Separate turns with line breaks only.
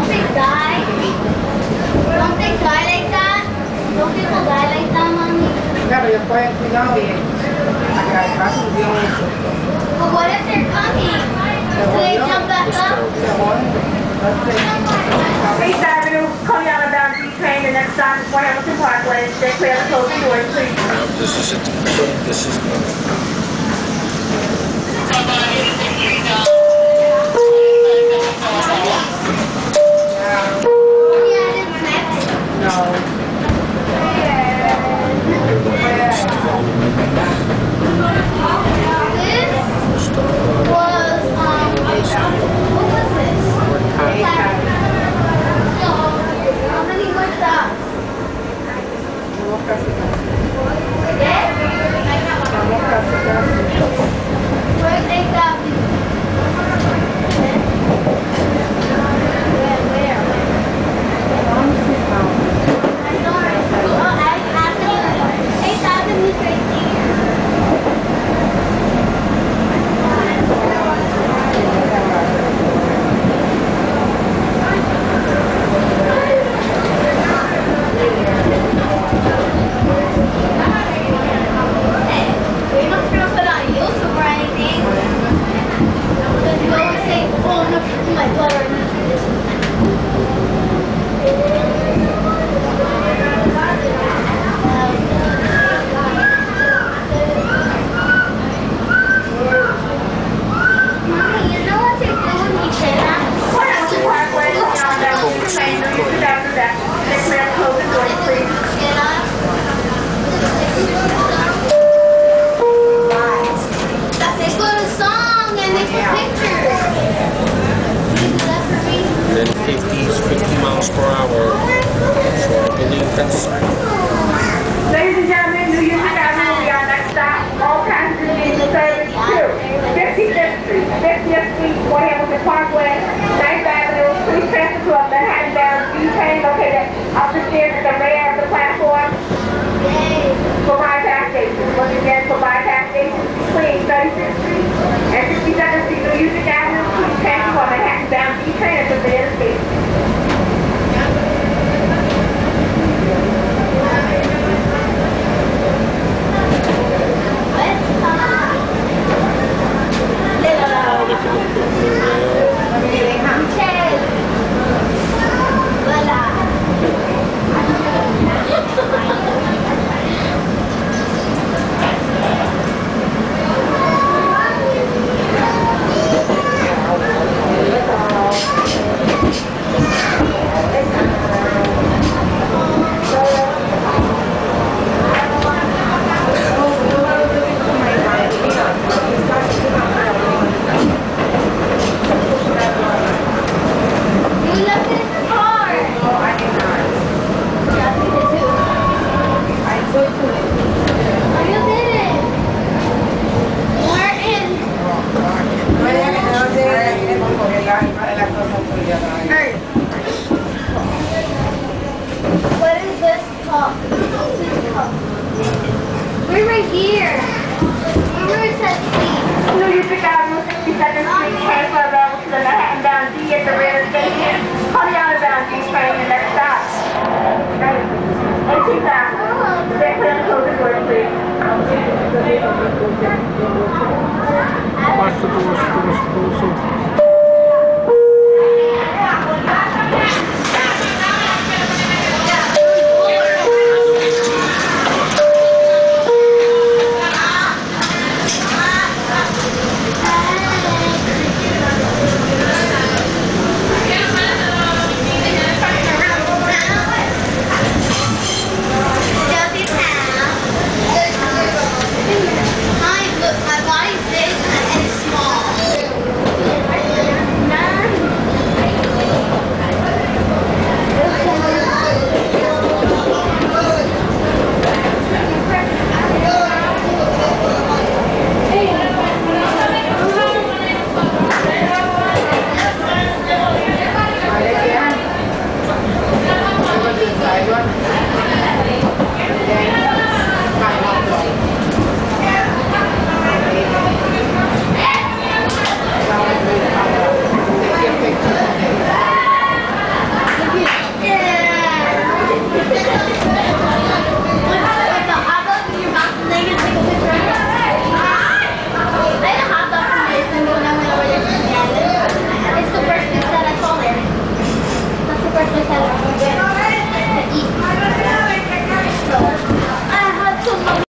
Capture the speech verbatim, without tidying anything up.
they die? Don't they die like that? Don't people die like that, mommy?
Claro, ellos pueden cuidado y acá pasa un día un susto.
But what if they're coming? Do they jump back up?
East Avenue, Coney outbound D train. The next stop is Fort Hamilton Parkway. Stay clear of the closing doors, please.
No, this is it. This is. fifty miles per hour. So I believe that's.
Ladies and gentlemen, New York Avenue will be our next stop. All passengers need service to fifty-fifth Street, fiftieth Street, Fort Hamilton Parkway, ninth Avenue. Please transfer to a Manhattan bound D train located up the stairs at the rear of the platform. For bypass stations. Once again, for bypass stations between thirty-sixth Street and sixty-seventh Street, New York Avenue, please transfer to a Manhattan bound D train at the rear of the station.
What is this called? We're right here. Where is that seat?
New York Avenue, sixty-second Street, transfer available to the Manhattan bound D at the rear station. Coney outbound D train, the next stop. eighteenth Avenue. Stay clear of the closing doors, please.
Watch the doors, doors closing.
My body's big and it's small. breakfast at